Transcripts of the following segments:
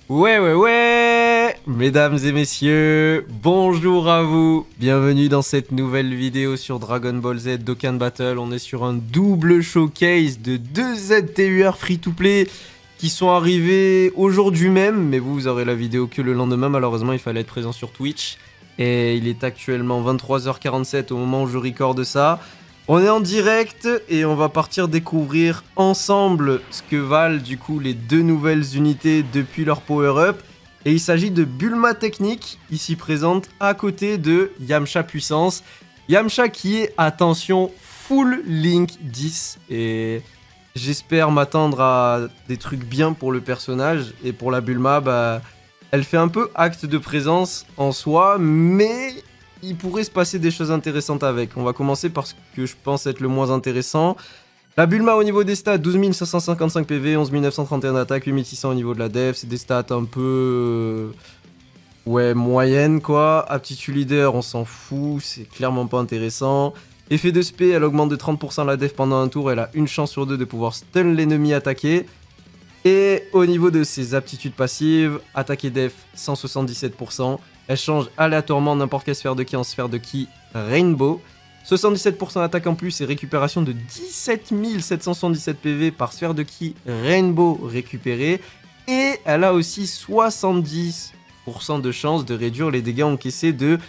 Ouais, mesdames et messieurs, bonjour à vous, bienvenue dans cette nouvelle vidéo sur Dragon Ball Z Dokkan Battle. On est sur un double showcase de deux ZTUR free-to-play qui sont arrivés aujourd'hui même, mais vous aurez la vidéo que le lendemain, malheureusement il fallait être présent sur Twitch. Et il est actuellement 23h47 au moment où je recorde ça. On est en direct et on va partir découvrir ensemble ce que valent du coup les deux nouvelles unités depuis leur power-up. Et il s'agit de Bulma Technique, ici présente à côté de Yamcha Puissance. Yamcha qui est, attention, full Link 10. Et j'espère m'attendre à des trucs bien pour le personnage. Et pour la Bulma, bah, elle fait un peu acte de présence en soi, mais il pourrait se passer des choses intéressantes avec. On va commencer par ce que je pense être le moins intéressant. La Bulma au niveau des stats, 12 555 PV, 11 931 d'attaque, 8600 au niveau de la def. C'est des stats un peu... ouais, moyennes quoi. Aptitude leader, on s'en fout, c'est clairement pas intéressant. Effet de spé, elle augmente de 30% la def pendant un tour. Elle a une chance sur deux de pouvoir stun l'ennemi attaqué. Et au niveau de ses aptitudes passives, attaque et def 177%. Elle change aléatoirement n'importe quelle sphère de ki en sphère de ki Rainbow. 77% d'attaque en plus et récupération de 17 777 PV par sphère de ki Rainbow récupérée. Et elle a aussi 70% de chance de réduire les dégâts encaissés de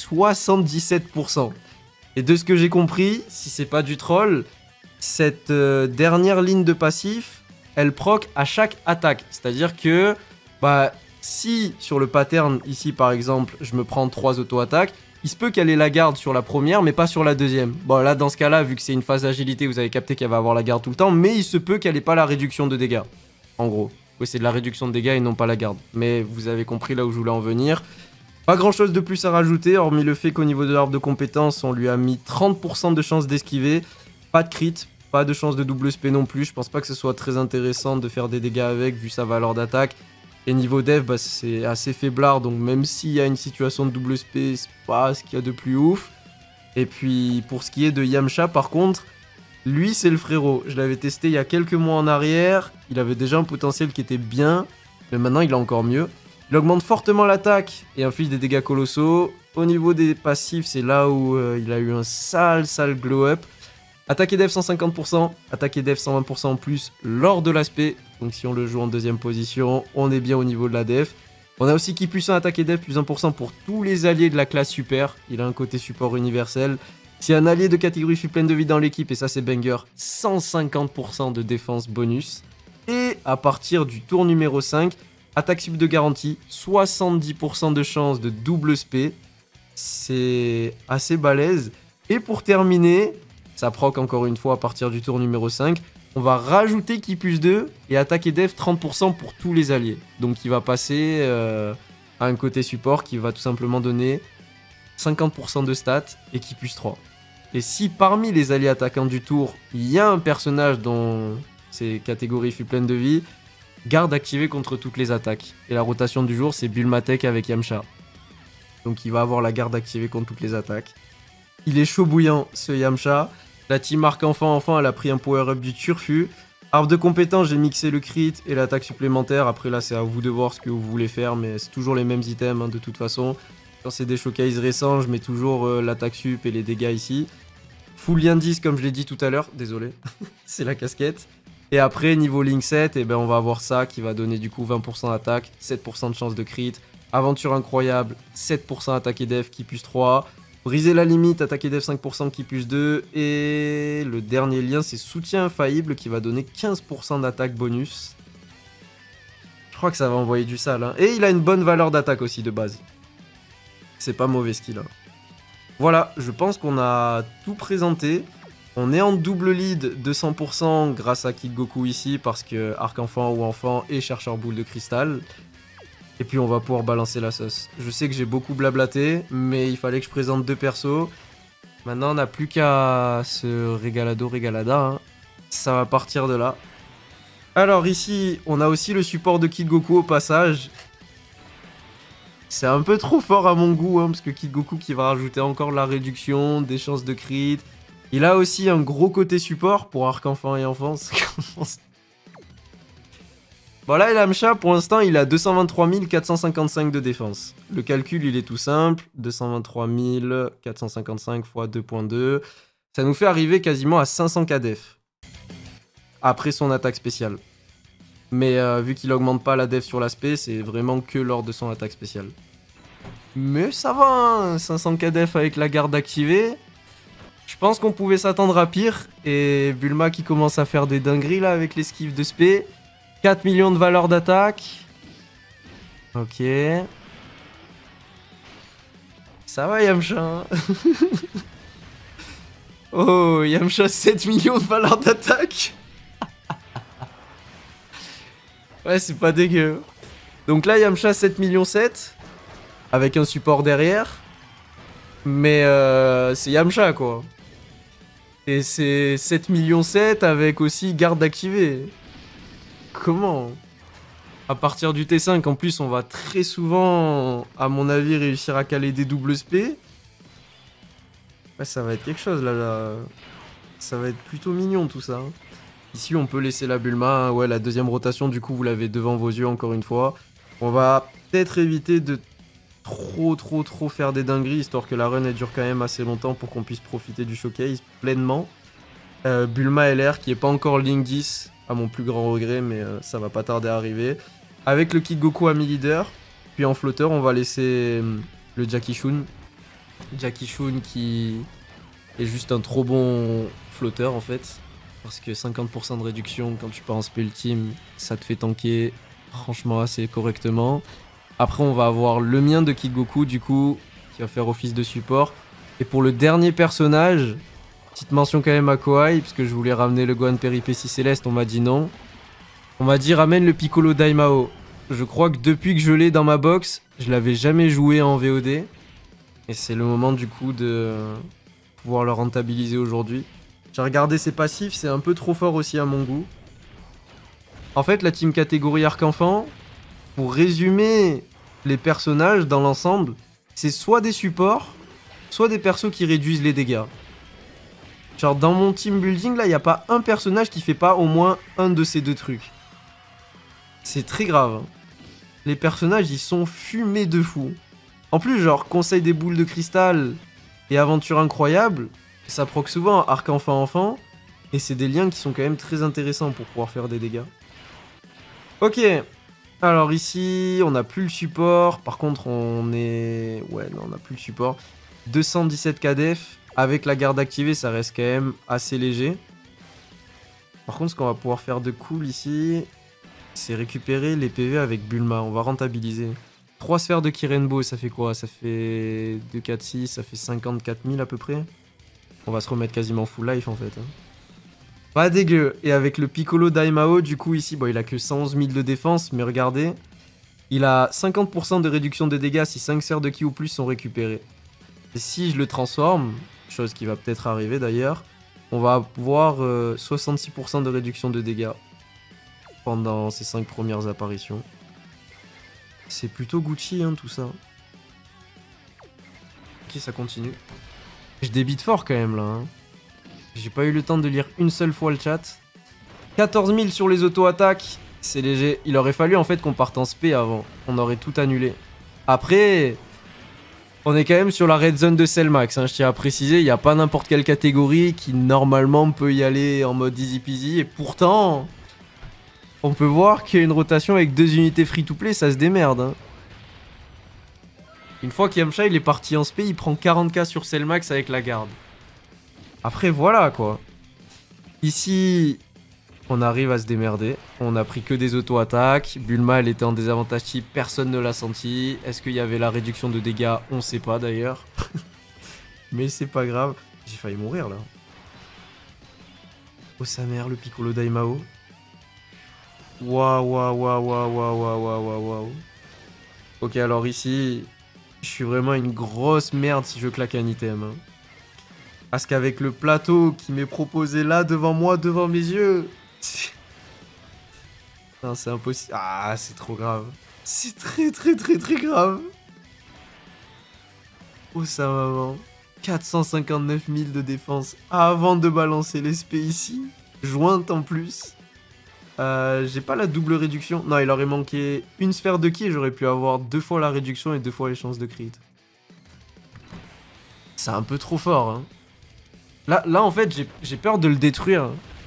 77%. Et de ce que j'ai compris, si c'est pas du troll, cette dernière ligne de passif, elle proc à chaque attaque. C'est-à-dire que, bah, si sur le pattern, ici par exemple, je me prends 3 auto-attaques, il se peut qu'elle ait la garde sur la première, mais pas sur la deuxième. Bon, là, dans ce cas-là, vu que c'est une phase d'agilité, vous avez capté qu'elle va avoir la garde tout le temps, mais il se peut qu'elle ait pas la réduction de dégâts. En gros. Oui, c'est de la réduction de dégâts et non pas la garde. Mais vous avez compris là où je voulais en venir. Pas grand-chose de plus à rajouter, hormis le fait qu'au niveau de l'arbre de compétences, on lui a mis 30% de chance d'esquiver. Pas de crit, pas de chance de double spé non plus. Je pense pas que ce soit très intéressant de faire des dégâts avec, vu sa valeur d'attaque. Et niveau dev, bah, c'est assez faiblard, donc même s'il y a une situation de double spé, c'est pas ce qu'il y a de plus ouf. Et puis pour ce qui est de Yamcha, par contre, lui c'est le frérot. Je l'avais testé il y a quelques mois en arrière, il avait déjà un potentiel qui était bien, mais maintenant il est encore mieux. Il augmente fortement l'attaque et inflige des dégâts colossaux. Au niveau des passifs, c'est là où il a eu un sale glow-up. Attaque et def 150%, attaque et def 120% en plus lors de l'aspect. Donc si on le joue en deuxième position, on est bien au niveau de la def. On a aussi ki puissant, attaque et def plus 1% pour tous les alliés de la classe super. Il a un côté support universel. Si un allié de catégorie fut pleine de vie dans l'équipe, et ça c'est banger, 150% de défense bonus. Et à partir du tour numéro 5, attaque sub de garantie, 70% de chance de double spé. C'est assez balèze. Et pour terminer, ça proc encore une fois à partir du tour numéro 5. On va rajouter ki plus 2 et attaque et def 30% pour tous les alliés. Donc il va passer à un côté support qui va tout simplement donner 50% de stats et ki plus 3. Et si parmi les alliés attaquants du tour, il y a un personnage dont ces catégories fut pleine de vie, garde activée contre toutes les attaques. Et la rotation du jour, c'est Bulma Tech avec Yamcha. Donc il va avoir la garde activée contre toutes les attaques. Il est chaud bouillant ce Yamcha. La team Arc Enfant, elle a pris un power-up du Turfu. Arbre de compétences, j'ai mixé le crit et l'attaque supplémentaire. Après là, c'est à vous de voir ce que vous voulez faire, mais c'est toujours les mêmes items hein, de toute façon. Quand c'est des showcases récents, je mets toujours l'attaque sup et les dégâts ici. Full lien 10 comme je l'ai dit tout à l'heure, désolé, c'est la casquette. Et après, niveau Link 7, eh ben, on va avoir ça qui va donner du coup 20% d'attaque, 7% de chance de crit. Aventure incroyable, 7% attaque et def, ki plus 3. Briser la limite, attaque et def 5%, ki plus 2. Et le dernier lien, c'est soutien infaillible qui va donner 15% d'attaque bonus. Je crois que ça va envoyer du sale. Hein. Et il a une bonne valeur d'attaque aussi de base. C'est pas mauvais ce qu'il a. Voilà, je pense qu'on a tout présenté. On est en double lead de 100% grâce à Kid Goku ici parce que Arc Enfant ou Enfant et Chercheur Boule de Cristal. Et puis on va pouvoir balancer la sauce. Je sais que j'ai beaucoup blablaté, mais il fallait que je présente deux persos. Maintenant on n'a plus qu'à se régalada. Hein. Ça va partir de là. Alors ici, on a aussi le support de Kid Goku au passage. C'est un peu trop fort à mon goût, hein, parce que Kid Goku qui va rajouter encore la réduction, des chances de crit. Il a aussi un gros côté support pour Arc Enfant et Enfance. Bon là, Yamcha, pour l'instant, il a 223 455 de défense. Le calcul, il est tout simple. 223 455 x 2.2. Ça nous fait arriver quasiment à 500 KDF. Après son attaque spéciale. Mais vu qu'il augmente pas la def sur l'aspect, c'est vraiment que lors de son attaque spéciale. Mais ça va, hein, 500 KDF avec la garde activée. Je pense qu'on pouvait s'attendre à pire. Et Bulma qui commence à faire des dingueries là avec l'esquive de spé. 4 millions de valeur d'attaque. Ok. Ça va Yamcha, hein. Oh, Yamcha 7 millions de valeur d'attaque. Ouais, c'est pas dégueu. Donc là, Yamcha 7 millions 7. Avec un support derrière. Mais c'est Yamcha, quoi. Et c'est 7 millions 7 avec aussi garde activée. Comment? À partir du T5, en plus, on va très souvent, à mon avis, réussir à caler des doubles SP. Ouais, ça va être quelque chose, là. Ça va être plutôt mignon, tout ça. Ici, on peut laisser la Bulma. Hein. Ouais, la deuxième rotation, du coup, vous l'avez devant vos yeux, encore une fois. On va peut-être éviter de trop faire des dingueries, histoire que la run, elle dure quand même assez longtemps pour qu'on puisse profiter du showcase pleinement. Bulma LR, qui est pas encore Link 10, à mon plus grand regret, mais ça va pas tarder à arriver. Avec le Kid Goku à mi-leader, puis en flotteur, on va laisser le Jackie Chun. Jackie Chun qui est juste un trop bon flotteur, en fait. Parce que 50% de réduction quand tu pars en spell team, ça te fait tanker franchement assez correctement. Après, on va avoir le mien de Kid Goku, du coup, qui va faire office de support. Et pour le dernier personnage, petite mention quand même à Kawhi, parce que je voulais ramener le Gohan Péripétie Céleste, on m'a dit non. On m'a dit ramène le Piccolo Daimao. Je crois que depuis que je l'ai dans ma box, je l'avais jamais joué en VOD. Et c'est le moment du coup de pouvoir le rentabiliser aujourd'hui. J'ai regardé ses passifs, c'est un peu trop fort aussi à mon goût. En fait, la team catégorie Arc-Enfant, pour résumer les personnages dans l'ensemble, c'est soit des supports, soit des persos qui réduisent les dégâts. Genre dans mon team building, là, il n'y a pas un personnage qui fait pas au moins un de ces deux trucs. C'est très grave. Hein. Les personnages, ils sont fumés de fou. En plus, genre, conseil des boules de cristal et aventure incroyable, ça proc souvent Arc-Enfant-Enfant, et c'est des liens qui sont quand même très intéressants pour pouvoir faire des dégâts. Ok, alors ici, on n'a plus le support, par contre on est... Ouais, non, on n'a plus le support. 217 KDF, avec la garde activée, ça reste quand même assez léger. Par contre, ce qu'on va pouvoir faire de cool ici, c'est récupérer les PV avec Bulma, on va rentabiliser. 3 sphères de Kirenbo, ça fait quoi? Ça fait 2, 4, 6, ça fait 54 000 à peu près. On va se remettre quasiment full life en fait. Hein. Pas dégueu. Et avec le Piccolo Daimao, du coup ici, bon il a que 111 000 de défense, mais regardez. Il a 50% de réduction de dégâts si 5 sphères de ki ou plus sont récupérées. Et si je le transforme, chose qui va peut-être arriver d'ailleurs, on va avoir 66% de réduction de dégâts pendant ces 5 premières apparitions. C'est plutôt Gucci hein, tout ça. Ok, ça continue. Je débite fort quand même là. Hein. J'ai pas eu le temps de lire une seule fois le chat. 14 000 sur les auto-attaques. C'est léger. Il aurait fallu en fait qu'on parte en spé avant. On aurait tout annulé. Après, on est quand même sur la red zone de Cellmax. Hein, je tiens à préciser, il n'y a pas n'importe quelle catégorie qui normalement peut y aller en mode easy peasy. Et pourtant, on peut voir qu'il y a une rotation avec 2 unités free-to-play, ça se démerde. Hein. Une fois qu'Yamcha il est parti en spé, il prend 40k sur Cellmax avec la garde. Après voilà quoi. Ici, on arrive à se démerder. On a pris que des auto-attaques. Bulma elle était en désavantage type, personne ne l'a senti. Est-ce qu'il y avait la réduction de dégâts? On sait pas d'ailleurs. Mais c'est pas grave. J'ai failli mourir là. Oh sa mère, le Piccolo Daimao. Waouh, waouh, waouh, waouh, waouh, waouh, waouh, waouh. Ok, alors ici, je suis vraiment une grosse merde si je claque un item. Hein. Parce qu'avec le plateau qui m'est proposé là, devant moi, devant mes yeux... Non, c'est impossible. Ah, c'est trop grave. C'est très grave. Oh, sa maman. 459 000 de défense avant de balancer l'espé ici. Jointe en plus. J'ai pas la double réduction. Non, il aurait manqué une sphère de ki et j'aurais pu avoir 2 fois la réduction et 2 fois les chances de crit. C'est un peu trop fort, hein. Là en fait, j'ai peur de le détruire.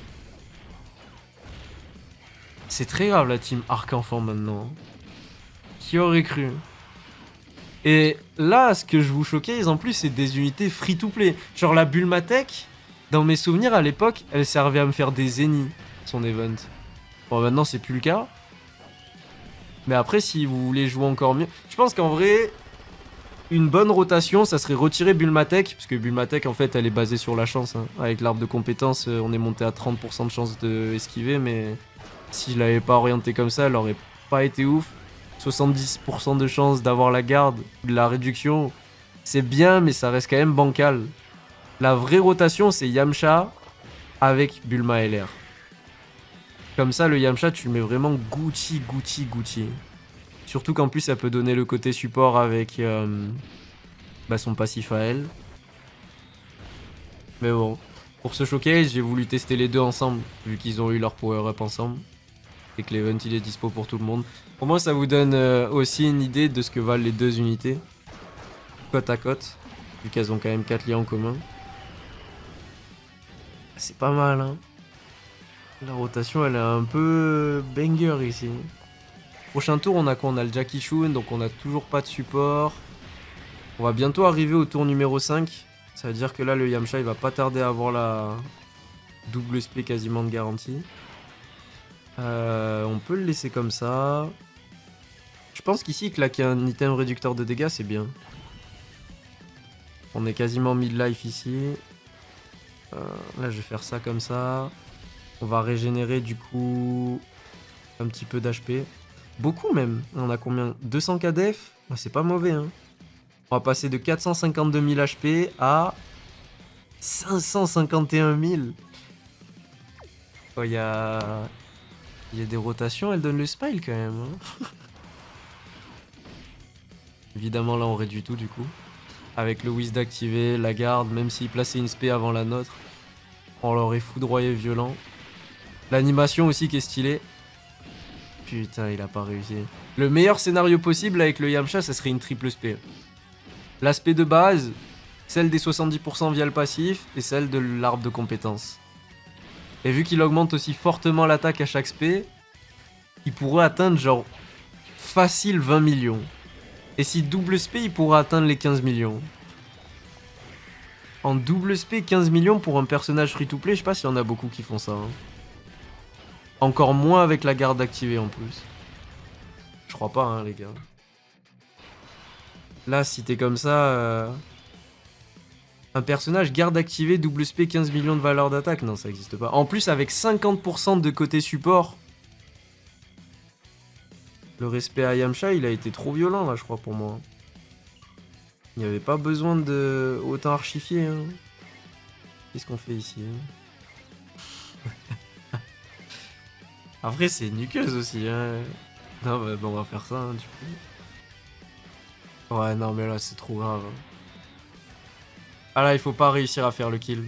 C'est très grave la team Arc-Enfant maintenant. Qui aurait cru? Et là, ce que je vous showcase en plus, c'est des unités free-to-play. Genre la Bulmatech, dans mes souvenirs à l'époque, elle servait à me faire des zéniths, son event. Bon, maintenant, c'est plus le cas. Mais après, si vous voulez jouer encore mieux... Je pense qu'en vrai, une bonne rotation, ça serait retirer Bulmatech. Parce que Bulmatech, en fait, elle est basée sur la chance. Hein. Avec l'arbre de compétences, on est monté à 30% de chance d'esquiver. Mais si je l'avais pas orienté comme ça, elle aurait pas été ouf. 70% de chance d'avoir la garde, de la réduction. C'est bien, mais ça reste quand même bancal. La vraie rotation, c'est Yamcha avec Bulma LR. Comme ça, le Yamcha, tu le mets vraiment Gucci. Surtout qu'en plus, ça peut donner le côté support avec son passif à elle. Mais bon, pour ce showcase, j'ai voulu tester les deux ensemble, vu qu'ils ont eu leur power-up ensemble. Et que l'event, il est dispo pour tout le monde. Pour moi, ça vous donne aussi une idée de ce que valent les deux unités. Côte à côte, vu qu'elles ont quand même 4 liens en commun. C'est pas mal, hein. La rotation, elle est un peu banger ici. Prochain tour, on a quoi? On a le Jackie Chun, donc on a toujours pas de support. On va bientôt arriver au tour numéro 5. Ça veut dire que là, le Yamcha, il va pas tarder à avoir la double SP quasiment de garantie. On peut le laisser comme ça. Je pense qu'ici, claquer un item réducteur de dégâts, c'est bien. On est quasiment mid-life ici. Là, je vais faire ça comme ça. On va régénérer du coup un petit peu d'HP. Beaucoup même. On a combien? 200 KDF? C'est pas mauvais, hein. On va passer de 452 000 HP à 551 000. Oh, il y a des rotations, elles donnent le smile quand même. Hein. Évidemment, là, on réduit tout du coup. Avec le whiz d'activer, la garde, même s'il plaçait une spé avant la nôtre, on l'aurait foudroyé violent. L'animation aussi qui est stylée. Putain, il a pas réussi. Le meilleur scénario possible avec le Yamcha, ça serait une triple spé. L'aspect de base, celle des 70% via le passif, et celle de l'arbre de compétences. Et vu qu'il augmente aussi fortement l'attaque à chaque spé, il pourrait atteindre genre facile 20 millions. Et si double spé, il pourrait atteindre les 15 millions. En double spé, 15 millions pour un personnage free-to-play, je sais pas s'il y en a beaucoup qui font ça. Hein. Encore moins avec la garde activée en plus. Je crois pas, hein, les gars. Là, si t'es comme ça... Un personnage garde activée, double spé, 15 millions de valeur d'attaque. Non, ça existe pas. En plus, avec 50% de côté support. Le respect à Yamcha, il a été trop violent, là, je crois, pour moi. Il n'y avait pas besoin de autant archifier. Hein. Qu'est-ce qu'on fait ici? Après, c'est nuqueuse aussi. Hein. Non, bah, bon, on va faire ça, hein, du coup. Ouais, non, mais là, c'est trop grave. Ah là, il faut pas réussir à faire le kill.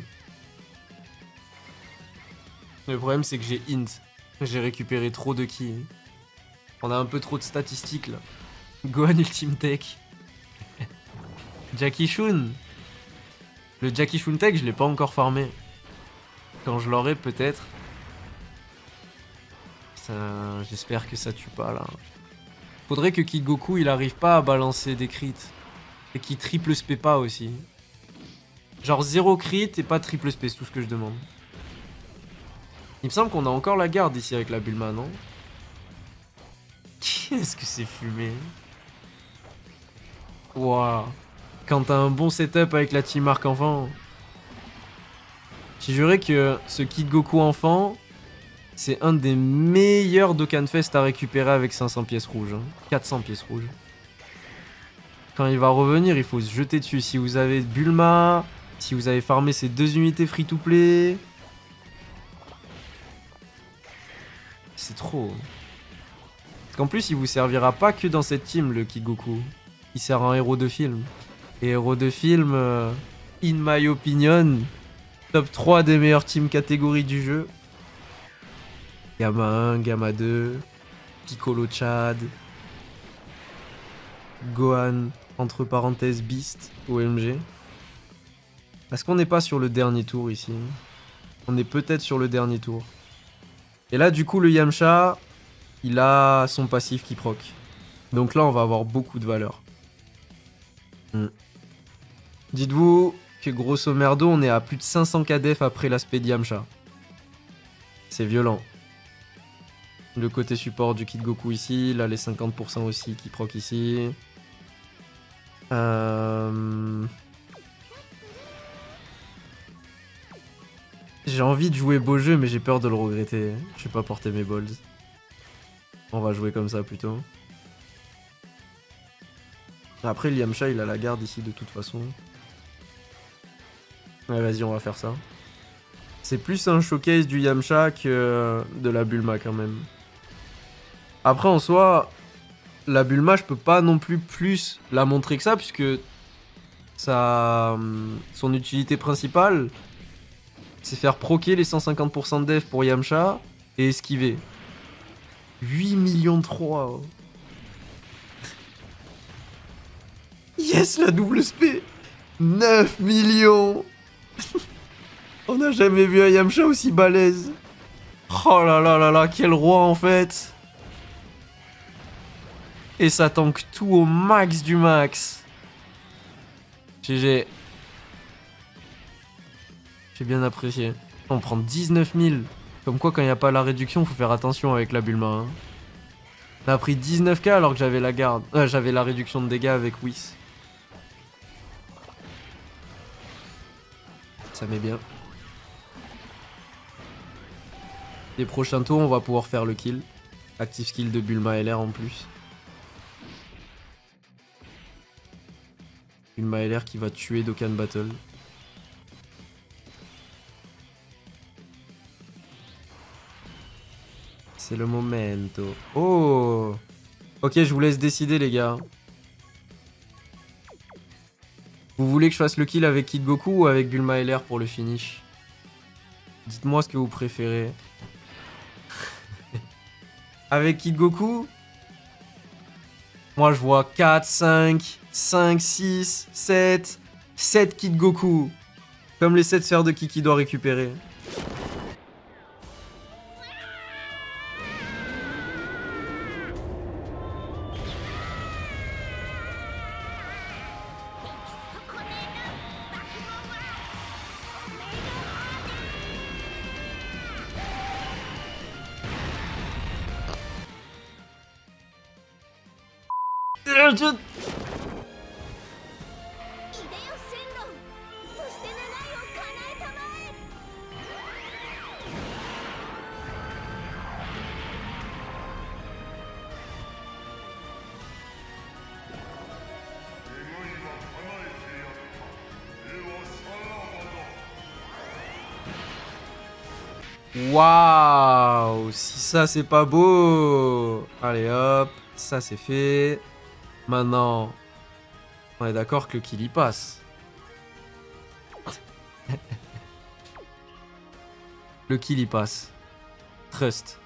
Le problème, c'est que j'ai int. J'ai récupéré trop de ki. On a un peu trop de statistiques, là. Gohan Ultimate Tech. Jackie Chun. Le Jackie Chun Tech, je l'ai pas encore farmé. Quand je l'aurai, peut-être. J'espère que ça tue pas, là. Faudrait que Kid Goku, il arrive pas à balancer des crits. Et qu'il triple spé pas aussi. Genre 0 crit et pas triple spé, c'est tout ce que je demande. Il me semble qu'on a encore la garde ici avec la Bulma, non? Qu'est-ce que c'est fumé? Waouh. Quand t'as un bon setup avec la team Arc-Enfant. J'ai juré que ce Kid Goku enfant, c'est un des meilleurs Dokkan Fest à récupérer avec 500 pièces rouges. Hein. 400 pièces rouges. Quand il va revenir, il faut se jeter dessus. Si vous avez Bulma, si vous avez farmé ces deux unités free-to-play... C'est trop. Parce qu'en plus, il vous servira pas que dans cette team, le Kid Goku. Il sert en héros de film. Et héros de film, in my opinion, top 3 des meilleures teams catégories du jeu. Gamma 1, Gamma 2, Piccolo Chad, Gohan, entre parenthèses Beast, OMG. Est-ce qu'on n'est pas sur le dernier tour ici? On est peut-être sur le dernier tour. Et là, du coup, le Yamcha, il a son passif qui proc. Donc là, on va avoir beaucoup de valeur. Dites-vous que grosso merdo, on est à plus de 500 KDF après l'aspect de Yamcha. C'est violent. Le côté support du Kid Goku ici, là les 50% aussi qui proc ici. J'ai envie de jouer beau jeu, mais j'ai peur de le regretter. Je vais pas porter mes balls. On va jouer comme ça plutôt. Après, le Yamcha, il a la garde ici de toute façon. Ouais, vas-y, on va faire ça. C'est plus un showcase du Yamcha que de la Bulma quand même. Après, en soi, la Bulma, je peux pas non plus la montrer que ça, puisque son utilité principale, c'est faire proquer les 150% de def pour Yamcha et esquiver. 8 millions de 3. Yes, la double SP. 9 millions. On n'a jamais vu un Yamcha aussi balèze. Oh là là là là, quel roi en fait. Et ça tank tout au max du max. GG. J'ai bien apprécié. On prend 19 000. Comme quoi, quand il n'y a pas la réduction, faut faire attention avec la Bulma. Hein. On a pris 19k alors que j'avais la garde. J'avais la réduction de dégâts avec Whis. Ça met bien. Les prochains tours, on va pouvoir faire le kill. Active skill de Bulma LR en plus. Bulma LR qui va tuer Dokkan Battle. C'est le momento. Oh! Ok, je vous laisse décider, les gars. Vous voulez que je fasse le kill avec Kid Goku ou avec Bulma LR pour le finish? Dites-moi ce que vous préférez. Avec Kid Goku? Moi, je vois 4, 5, 6, 7... 7 Kid Goku. Comme les 7 sphères de Kiki doit récupérer. Waouh, si ça c'est pas beau. Allez hop, ça c'est fait. Maintenant, on est d'accord que le kill y passe. Le kill y passe. Trust.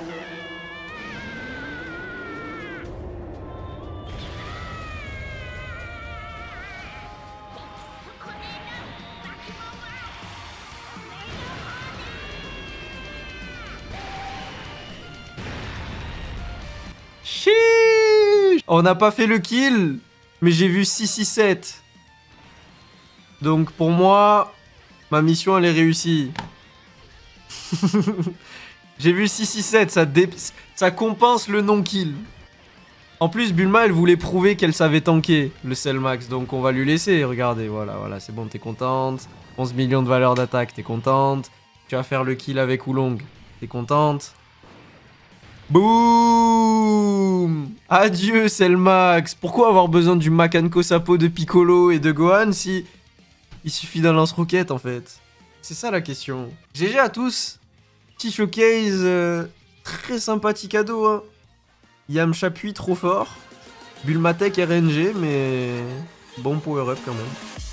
On n'a pas fait le kill, mais j'ai vu 6-6-7. Donc pour moi, ma mission elle est réussie. J'ai vu 6-6-7, ça compense le non-kill. En plus, Bulma elle voulait prouver qu'elle savait tanker le Cell Max, donc on va lui laisser. Regardez, voilà, c'est bon, t'es contente. 11 millions de valeur d'attaque, t'es contente. Tu vas faire le kill avec Oolong, t'es contente. Boum! Adieu, Cell Max! Pourquoi avoir besoin du Makanko Sapo de Piccolo et de Gohan si il suffit d'un lance-roquette en fait? C'est ça la question. GG à tous! Petit showcase très sympathique à dos. Hein. Yamcha puis trop fort. Bulma Tech RNG, mais bon power-up quand même.